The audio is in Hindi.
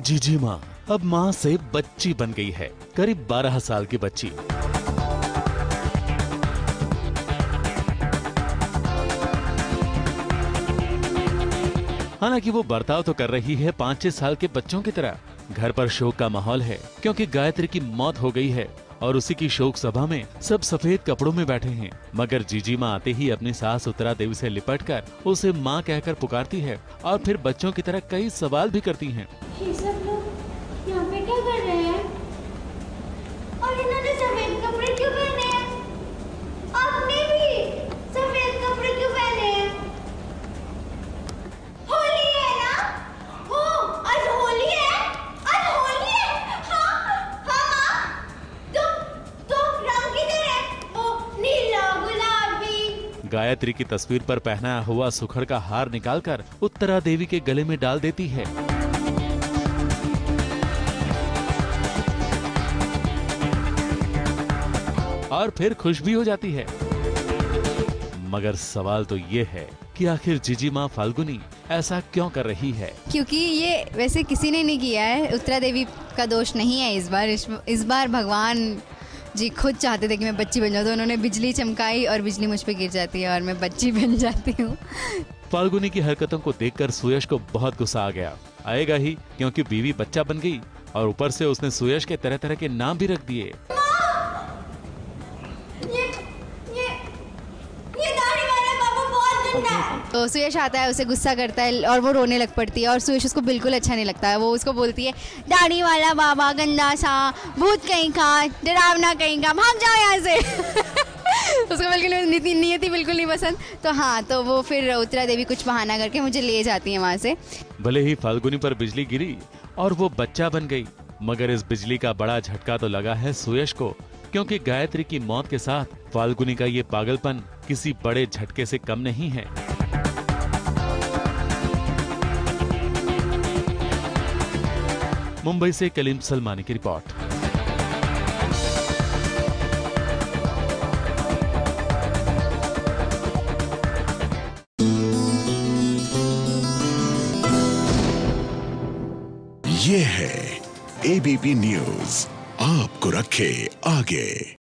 जीजी माँ अब माँ से बच्ची बन गई है, करीब 12 साल की बच्ची। हालांकि वो बर्ताव तो कर रही है 5-6 साल के बच्चों की तरह। घर पर शोक का माहौल है क्योंकि गायत्री की मौत हो गई है और उसी की शोक सभा में सब सफेद कपड़ों में बैठे हैं। मगर जीजी माँ आते ही अपनी सास उत्तरा देवी से लिपटकर उसे माँ कहकर पुकारती है और फिर बच्चों की तरह कई सवाल भी करती हैं। ये सब लोग यहाँ पे क्या कर रहे हैं? और इन्होंने सफेद कपड़े क्यों पहने हैं? आपने भी सफेद कपड़े क्यों पहने हैं? होली है ना? हो, आज होली है? आज होली है? हाँ, हाँ, तो रंग किधर है? ओ, नीला, गुलाबी। गायत्री की तस्वीर पर पहना हुआ सुखड़ का हार निकालकर उत्तरा देवी के गले में डाल देती है। और फिर खुश भी हो जाती है। मगर सवाल तो ये है कि आखिर जीजी माँ फाल्गुनी ऐसा क्यों कर रही है? क्योंकि ये वैसे किसी ने नहीं किया है, उत्तरा देवी का दोष नहीं है इस बार भगवान जी खुद चाहते थे कि मैं बच्ची बन जाऊँ, तो उन्होंने बिजली चमकाई और बिजली मुझ पे गिर जाती है और मैं बच्ची बन जाती हूँ। फाल्गुनी की हरकतों को देखकर सुयश को बहुत गुस्सा आ गया। आएगा ही, क्योंकि बीवी बच्चा बन गई और ऊपर से उसने सुयश के तरह तरह के नाम भी रख दिए। तो सुयश आता है, उसे गुस्सा करता है और वो रोने लग पड़ती है और सुयश उसको बिल्कुल अच्छा नहीं लगता है। वो उसको बोलती है, दाढ़ी वाला बाबा, गंदा सा, भूत कहीं का, डरावना कहीं का, भाग जाओ यहाँ से। उसको बिल्कुल नियति बिल्कुल नहीं पसंद। तो हाँ, तो वो फिर उत्तरा देवी कुछ बहाना करके मुझे ले जाती है वहाँ से। भले ही फाल्गुनी पर बिजली गिरी और वो बच्चा बन गई, मगर इस बिजली का बड़ा झटका तो लगा है सुयश को, क्योंकि गायत्री की मौत के साथ फाल्गुनी का ये पागलपन किसी बड़े झटके से कम नहीं है। मुंबई से कलीम सलमानी की रिपोर्ट। ये है एबीपी न्यूज़, आपको रखे आगे।